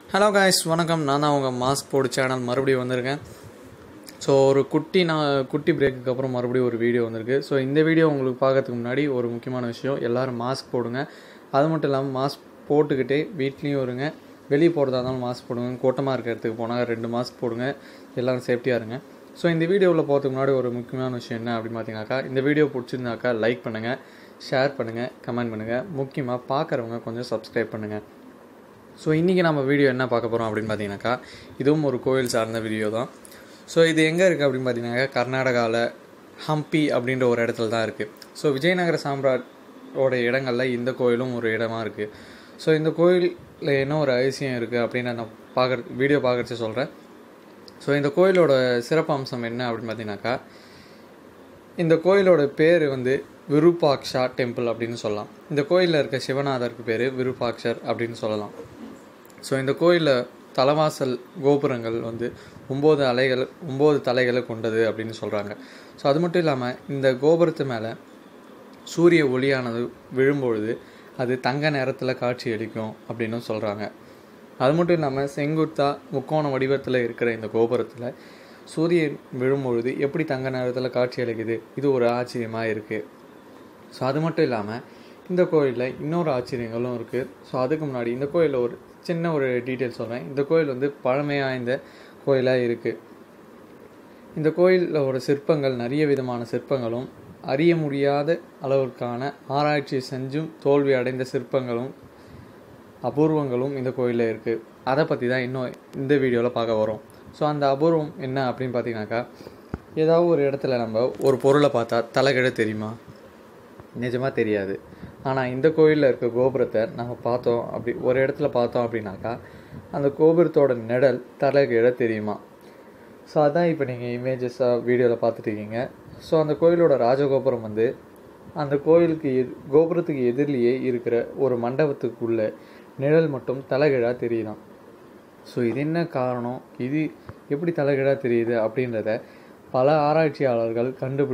Hello guys, வணக்கம். நான் தான் உங்கள் மாஸ்க் போடு சேனல் மறுபடியும் வந்திருக்கேன். ஸோ ஒரு குட்டி பிரேக்குக்கு அப்புறம் மறுபடியும் ஒரு வீடியோ வந்திருக்கு. ஸோ இந்த வீடியோ உங்களுக்கு பார்க்கறதுக்கு முன்னாடி ஒரு முக்கியமான விஷயம், எல்லோரும் மாஸ்க் போடுங்க. அது மட்டும் இல்லாமல் மாஸ்க் போட்டுக்கிட்டே வீட்லேயும் இருங்க. வெளியே போகிறதா இருந்தாலும் மாஸ்க் போடுங்க. கூட்டமாக இருக்கிற இடத்துக்கு போனால் 2 மாஸ்க் போடுங்க. எல்லோரும் சேஃப்டியாக இருங்க. ஸோ இந்த வீடியோவில் போகிறதுக்கு முன்னாடி ஒரு முக்கியமான விஷயம் என்ன அப்படின்னு பார்த்தீங்கன்னாக்கா, இந்த வீடியோ பிடிச்சிருந்தாக்கா லைக் பண்ணுங்கள், ஷேர் பண்ணுங்கள், கமெண்ட் பண்ணுங்கள். முக்கியமாக பார்க்குறவங்க கொஞ்சம் சப்ஸ்கிரைப் பண்ணுங்கள். ஸோ இன்றைக்கி நம்ம வீடியோ என்ன பார்க்க போகிறோம் அப்படின்னு பார்த்தீங்கன்னாக்கா, இதுவும் ஒரு கோயில் சார்ந்த வீடியோ தான். ஸோ இது எங்கே இருக்குது அப்படின்னு பார்த்தீங்கன்னாக்கா, கர்நாடகாவில் ஹம்பி அப்படின்ற ஒரு இடத்துல தான் இருக்குது. ஸோ விஜயநகர சாம்ராட்டோட இடங்களில் இந்த கோயிலும் ஒரு இடமா இருக்குது. ஸோ இந்த கோயிலில் என்ன ஒரு அதிசயம் இருக்குது அப்படின்னு நான் வீடியோ பார்க்குறச்சு சொல்கிறேன். ஸோ இந்த கோயிலோட சிறப்பு அம்சம் என்ன அப்படின்னு பார்த்தீங்கன்னாக்கா, இந்த கோயிலோட பேர் விருபாக்ஷா டெம்பிள் அப்படின்னு சொல்லலாம். இந்த கோயிலில் இருக்க சிவநாதருக்கு பேர் விருபாக்ஷர் அப்படின்னு சொல்லலாம். ஸோ இந்த கோயிலில் தலைவாசல் கோபுரங்கள் 9 தலைகளை கொண்டது அப்படின்னு சொல்கிறாங்க. ஸோ அது மட்டும் இல்லாமல் இந்த கோபுரத்து மேலே சூரிய ஒளியானது விழும்பொழுது அது தங்க நிறத்தில் காட்சி அளிக்கும் அப்படின்னு சொல்கிறாங்க. அது மட்டும் இல்லாமல் செங்குத்தா முக்கோண வடிவத்தில் இருக்கிற இந்த கோபுரத்தில் சூரியன் விழும்பொழுது எப்படி தங்க நிறத்தில் காட்சி அளிக்குது, இது ஒரு ஆச்சரியமாக இருக்குது. ஸோ அது மட்டும் இல்லாமல் இந்த கோயிலில் இன்னொரு ஆச்சரியங்களும் இருக்குது. ஸோ அதுக்கு முன்னாடி இந்த கோயிலில் ஒரு சின்ன ஒரு டீட்டெயில் சொல்கிறேன். இந்த கோயில் பழமையாய்ந்த கோயிலாக இருக்குது. இந்த கோயிலில் ஒரு சிற்பங்கள், நிறைய விதமான சிற்பங்களும், அறிய முடியாத அளவிற்கான ஆராய்ச்சி செஞ்சும் தோல்வி அடைந்த சிற்பங்களும் அபூர்வங்களும் இந்த கோயிலில் இருக்குது. அதை பற்றி தான் இன்னும் இந்த வீடியோவில் பார்க்க வரோம். ஸோ அந்த அபூர்வம் என்ன அப்படின்னு பார்த்தீங்கன்னாக்கா, ஏதாவது ஒரு இடத்துல நம்ம ஒரு பொருளை பார்த்தா தலைகீழ தெரியுமா? நிஜமாக தெரியாது. ஆனால் இந்த கோயிலில் இருக்க கோபுரத்தை நம்ம ஒரு இடத்துல பார்த்தோம் அப்படின்னாக்கா, அந்த கோபுரத்தோட நிழல் தலைகீழ தெரியுமா? ஸோ அதான் இப்போ நீங்கள் இமேஜஸாக வீடியோவில் பார்த்துட்ருக்கீங்க. ஸோ அந்த கோயிலோட ராஜகோபுரம் அந்த கோயிலுக்கு கோபுரத்துக்கு எதிரிலேயே இருக்கிற ஒரு மண்டபத்துக்குள்ள நிழல் மட்டும் தலைகீழாக தெரியுதான். ஸோ இது என்ன காரணம், இது எப்படி தலைகீழாக தெரியுது அப்படின்றத பல ஆராய்ச்சியாளர்கள்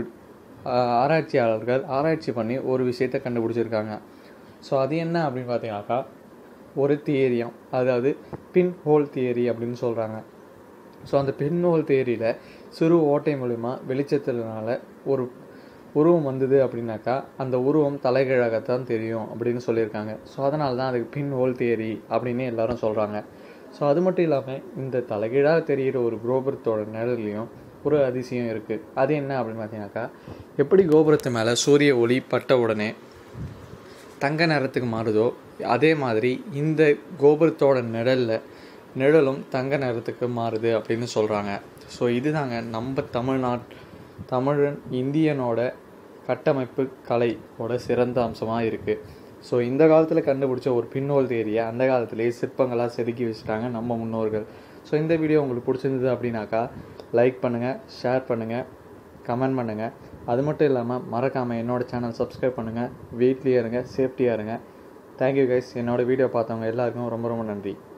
ஆராய்ச்சி பண்ணி ஒரு விஷயத்தை கண்டுபிடிச்சிருக்காங்க. ஸோ அது என்ன அப்படின்னு பார்த்தீங்கன்னாக்கா, ஒரு தியரியம், அதாவது பின் ஹோல் தியரி அப்படின்னு சொல்கிறாங்க. ஸோ அந்த பின் ஹோல் தியரியில் சிறு ஓட்டை மூலிமா வெளிச்சத்தினால ஒரு உருவம் வந்தது அப்படின்னாக்கா, அந்த உருவம் தலைகீழாகத்தான் தெரியும் அப்படின்னு சொல்லியிருக்காங்க. ஸோ அதனால தான் அதுக்கு பின் ஹோல் தியரி அப்படின்னு எல்லாரும் சொல்கிறாங்க. ஸோ அது மட்டும் இல்லாமல் இந்த தலைகீழாக தெரிகிற ஒரு கோபுரத்தோட நிழல்லையும் ஒரு அதிசயம் இருக்குது. அது என்ன அப்படின்னு பார்த்தீங்கன்னாக்கா, எப்படி கோபுரத்து மேலே சூரிய ஒளி பட்ட உடனே தங்க நிறத்துக்கு மாறுதோ, அதே மாதிரி இந்த கோபுரத்தோட நிழலும் தங்க நிறத்துக்கு மாறுது அப்படின்னு சொல்கிறாங்க. ஸோ இதுதாங்க நம்ம தமிழன் இந்தியனோட கட்டமைப்பு கலையோட சிறந்த அம்சமாக இருக்குது. ஸோ இந்த காலத்தில் கண்டுபிடிச்ச ஒரு பின்னோல் தேரியை அந்த காலத்திலேயே சிற்பங்களாக செதுக்கி வச்சுட்டாங்க நம்ம முன்னோர்கள். ஸோ இந்த வீடியோ உங்களுக்கு பிடிச்சிருந்தது அப்படின்னாக்கா லைக் பண்ணுங்கள், ஷேர் பண்ணுங்கள், கமெண்ட் பண்ணுங்கள். அது மட்டும் இல்லாமல் மறக்காமல் என்னோடய சேனல் சப்ஸ்கிரைப் பண்ணுங்கள். வீட்லேயே இருங்க, சேஃப்டியாக இருங்க. Thank you guys. என்னோடய வீடியோ பார்த்தவங்க எல்லாருக்கும் ரொம்ப ரொம்ப நன்றி.